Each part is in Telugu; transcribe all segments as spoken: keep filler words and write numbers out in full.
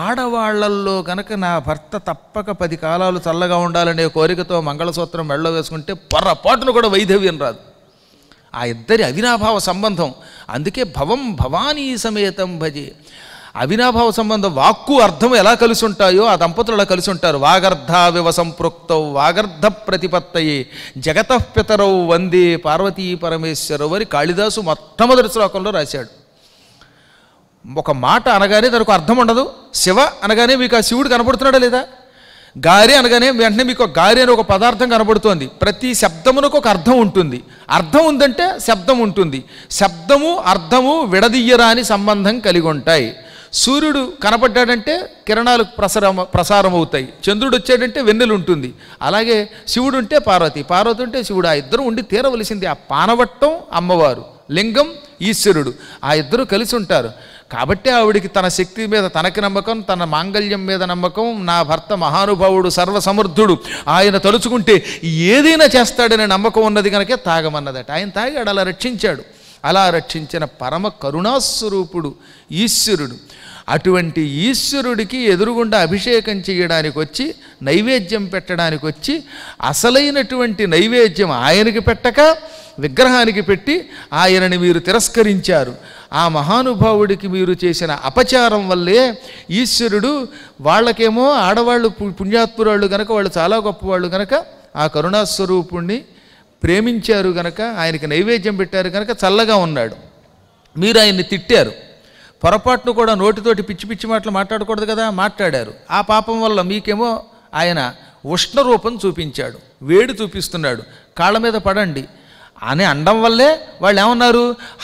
ఆడవాళ్లల్లో కనుక నా భర్త తప్పక పది కాలాలు చల్లగా ఉండాలనే కోరికతో మంగళసూత్రం మెళ్ళలో వేసుకుంటే పొర్రపాటును కూడా వైధవ్యం రాదు. ఆ ఇద్దరి అవినాభావ సంబంధం. అందుకే భవం భవానీ సమేతం భజే. అవినాభావ సంబంధం వాక్కు అర్థం ఎలా కలిసి ఉంటాయో ఆ దంపతులు అలా కలిసి ఉంటారు. వాగర్ధావివ సంపృక్తౌ వాగర్ధ ప్రతిపత్తయే జగతః పితరౌ వందే పార్వతీ పరమేశ్వరౌ అని కాళిదాసు మొట్టమొదటి శ్లోకంలో రాశాడు. ఒక మాట అనగానే దానికి అర్థం ఉండదు. శివ అనగానే మీకు ఆ శివుడు కనపడుతున్నాడా లేదా? గారి అనగానే వెంటనే మీకు గారి అని ఒక పదార్థం కనబడుతోంది. ప్రతి శబ్దమునకు ఒక అర్థం ఉంటుంది. అర్థం ఉందంటే శబ్దం ఉంటుంది. శబ్దము అర్థము విడదీయరాని సంబంధం కలిగి ఉంటాయి. సూర్యుడు కనపడ్డాడంటే కిరణాలు ప్రసారం ప్రసారం అవుతాయి. చంద్రుడు వచ్చాడంటే వెన్నెలు ఉంటుంది. అలాగే శివుడు ఉంటే పార్వతి, పార్వతి ఉంటే శివుడు. ఆ ఇద్దరు ఉండి తీరవలసింది. ఆ పానవట్టం అమ్మవారు, లింగం ఈశ్వరుడు, ఆ ఇద్దరు కలిసి ఉంటారు. కాబట్టి ఆవిడికి తన శక్తి మీద తనకి నమ్మకం, తన మాంగళ్యం మీద నమ్మకం. నా భర్త మహానుభావుడు, సర్వసమర్థుడు, ఆయన తలుచుకుంటే ఏదైనా చేస్తాడనే నమ్మకం ఉన్నది కనుకే తాగమన్నదట. ఆయన తాగాడు, అలా రక్షించాడు. అలా రక్షించిన పరమ కరుణాస్వరూపుడు ఈశ్వరుడు. అటువంటి ఈశ్వరుడికి ఎదురుగుండా అభిషేకం చేయడానికి వచ్చి, నైవేద్యం పెట్టడానికి వచ్చి, అసలైనటువంటి నైవేద్యం ఆయనకి పెట్టక విగ్రహానికి పెట్టి ఆయనని మీరు తిరస్కరించారు. ఆ మహానుభావుడికి మీరు చేసిన అపచారం వల్లే ఈశ్వరుడు, వాళ్ళకేమో ఆడవాళ్ళు పుణ్యాత్మురాళ్ళు గనక, వాళ్ళు చాలా గొప్పవాళ్ళు గనక ఆ కరుణాస్వరూపుణ్ణి ప్రేమించారు గనక, ఆయనకి నైవేద్యం పెట్టారు కనుక చల్లగా ఉన్నాడు. మీరు ఆయన్ని తిట్టారు. పొరపాటును కూడా నోటితోటి పిచ్చి పిచ్చి మాటలు మాట్లాడకూడదు కదా, మాట్లాడారు. ఆ పాపం వల్ల మీకేమో ఆయన ఉష్ణ రూపం చూపించాడు, వేడి చూపిస్తున్నాడు. కాళ్ళ మీద పడండి అని అండం వల్లే వాళ్ళు ఏమన్నారు?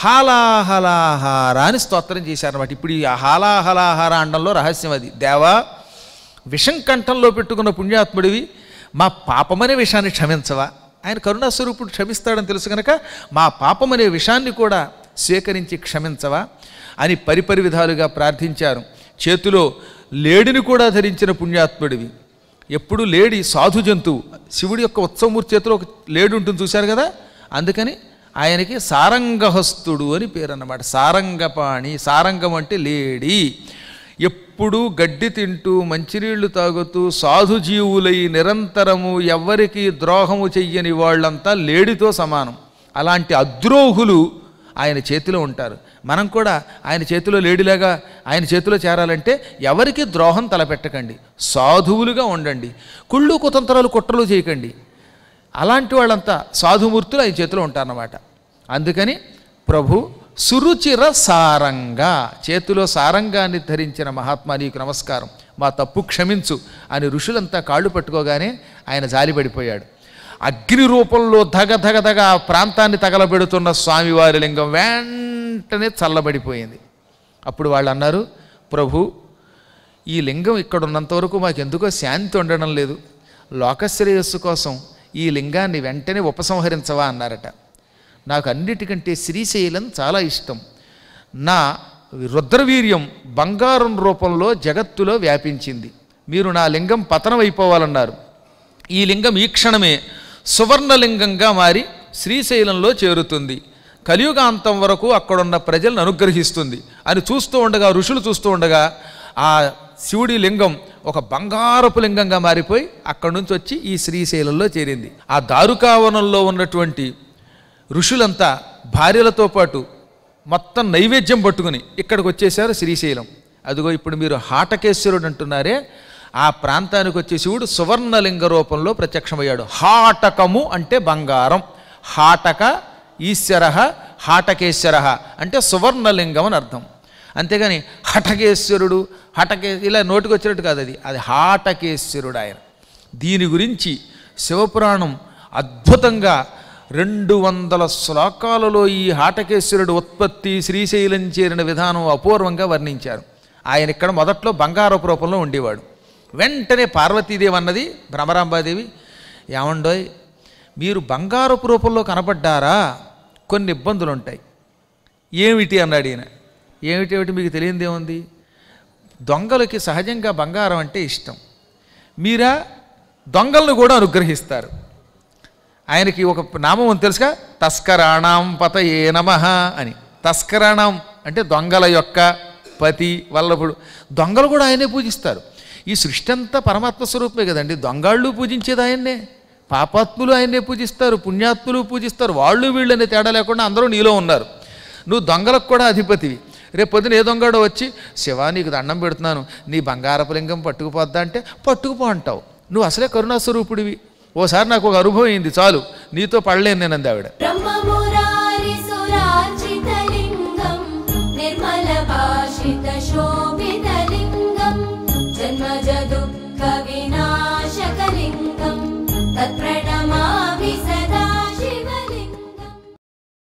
హాలాహలాహార అని స్తోత్రం చేశారన్నమాట. ఇప్పుడు ఈ హాలాహలాహార అండంలో రహస్యం అది. దేవా, విషం కంఠంలో పెట్టుకున్న పుణ్యాత్ముడివి, మా పాపమనే విషయాన్ని క్షమించవా? ఆయన కరుణాస్వరూపుడు క్షమిస్తాడని తెలుసు కనుక మా పాపమనే విషయాన్ని కూడా స్వీకరించి క్షమించవా అని పరిపరి విధాలుగా ప్రార్థించారు. చేతిలో లేడిని కూడా ధరించిన పుణ్యాత్ముడివి. ఎప్పుడు లేడి సాధు జంతువు. శివుడి యొక్క ఉత్సవమూర్తి చేతిలో ఒక లేడి ఉంటుంది, చూశారు కదా. అందుకని ఆయనకి సారంగహస్తుడు అని పేరు అన్నమాట. సారంగపాణి, సారంగం అంటే లేడి. ఎప్పుడూ గడ్డి తింటూ మంచినీళ్లు తాగుతూ సాధుజీవులై నిరంతరము ఎవ్వరికి ద్రోహము చెయ్యని వాళ్ళంతా లేడితో సమానం. అలాంటి అద్రోహులు ఆయన చేతిలో ఉంటారు. మనం కూడా ఆయన చేతిలో లేడిలాగా ఆయన చేతిలో చేరాలంటే ఎవరికి ద్రోహం తలపెట్టకండి, సాధువులుగా ఉండండి, కుళ్ళు కుతంత్రాలు కుట్రలు చేయకండి. అలాంటి వాళ్ళంతా సాధుమూర్తులు ఆయన చేతిలో ఉంటారన్నమాట. అందుకని ప్రభు సురుచిర సారంగా, చేతిలో సారంగాన్ని ధరించిన మహాత్మా నీకు నమస్కారం, మా తప్పు క్షమించు అని ఋషులంతా కాళ్ళు పట్టుకోగానే ఆయన జాలిపడిపోయాడు. అగ్ని రూపంలో ధగ ధగ ధగ ఆ ప్రాంతాన్ని తగలబెడుతున్న స్వామివారి లింగం వెంటనే చల్లబడిపోయింది. అప్పుడు వాళ్ళు అన్నారు, ప్రభు ఈ లింగం ఇక్కడ ఉన్నంతవరకు మాకు ఎందుకో శాంతి ఉండడం లేదు, లోకశ్రేయస్సు కోసం ఈ లింగాన్ని వెంటనే ఉపసంహరించవా అన్నారట. నాకు అన్నిటికంటే శ్రీశైలం చాలా ఇష్టం. నా రుద్రవీర్యం బంగారం రూపంలో జగత్తులో వ్యాపించింది. మీరు నా లింగం పతనం అయిపోవాలన్నారు. ఈ లింగం ఈ క్షణమే సువర్ణలింగంగా మారి శ్రీశైలంలో చేరుతుంది, కలియుగాంతం వరకు అక్కడున్న ప్రజలను అనుగ్రహిస్తుంది అని చూస్తూ ఉండగా, ఋషులు చూస్తూ ఉండగా ఆ శివుడి లింగం ఒక బంగారపు లింగంగా మారిపోయి అక్కడి నుంచి వచ్చి ఈ శ్రీశైలంలో చేరింది. ఆ దారుకావనంలో ఉన్నటువంటి ఋషులంతా భార్యలతో పాటు మొత్తం నైవేద్యం పట్టుకుని ఇక్కడికి వచ్చేసారు శ్రీశైలం. అదిగో ఇప్పుడు మీరు హాటకేశ్వరుడు అంటున్నారే, ఆ ప్రాంతానికి వచ్చే శివుడు సువర్ణలింగ రూపంలో ప్రత్యక్షమయ్యాడు. హాటకము అంటే బంగారం, హాటక ఈశ్వర, హాటకేశ్వర అంటే సువర్ణలింగం అని అర్థం. అంతేగాని హటకేశ్వరుడు హటకే ఇలా నోటికి వచ్చినట్టు కాదు, అది అది హాటకేశ్వరుడు ఆయన. దీని గురించి శివపురాణం అద్భుతంగా రెండు వందల శ్లోకాలలో ఈ హాటకేశ్వరుడు ఉత్పత్తి, శ్రీశైలం చేరిన విధానం అపూర్వంగా వర్ణించారు. ఆయన ఇక్కడ మొదట్లో బంగారపు రూపంలో ఉండేవాడు. వెంటనే పార్వతీదేవి అన్నది, భ్రమరాంబాదేవి, ఏమండోయ్ మీరు బంగారపు రూపంలో కనపడ్డారా, కొన్ని ఇబ్బందులు ఉంటాయి. ఏమిటి అన్నాడు ఈయన. ఏమిటి ఏమిటి మీకు తెలియనిదేముంది, దొంగలకి సహజంగా బంగారం అంటే ఇష్టం, మీరా దొంగలను కూడా అనుగ్రహిస్తారు. ఆయనకి ఒక నామం అని తెలుసుగా, తస్కరాణం పతయే నమః అని. తస్కరాణం అంటే దొంగల యొక్క పతి వల్లభుడు. దొంగలు కూడా ఆయనే పూజిస్తారు. ఈ సృష్టి అంతా పరమాత్మ స్వరూపమే కదండి. దొంగాళ్ళు పూజించేది ఆయన్నే, పాపాత్ములు ఆయన్నే పూజిస్తారు, పుణ్యాత్ములు పూజిస్తారు. వాళ్ళు వీళ్ళనే తేడా లేకుండా అందరూ నీలో ఉన్నారు. నువ్వు దొంగలకు కూడా అధిపతివి. రేపు పొద్దున ఏ దొంగడో వచ్చి శివ నీకు దండం పెడుతున్నాను, నీ బంగారపు లింగం పట్టుకుపోద్దా అంటే పట్టుకుపో అంటావు. నువ్వు అసలే కరుణాస్వరూపుడివి. ఓసారి నాకు ఒక అనుభవం అయింది, చాలు నీతో పడలేను నేను అంది ఆవిడ.